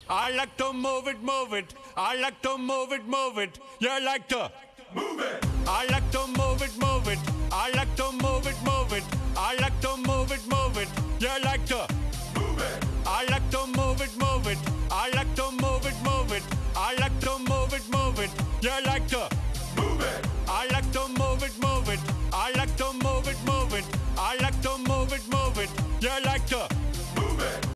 I like to move it, move it. I like to move it, move it. You like to move it. I like to move it, move it. I like to move it, move it. I like to move it, move it. You like to move it. I like to move it, move it. I